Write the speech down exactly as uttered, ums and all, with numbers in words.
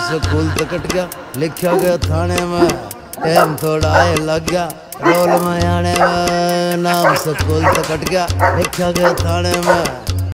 School तो cut गया, लिखा गया थाने में, टाइम थोड़ा आए लग गया रोल में आने में। नाम स्कूल तो कट गया, लिखा गया थाने में,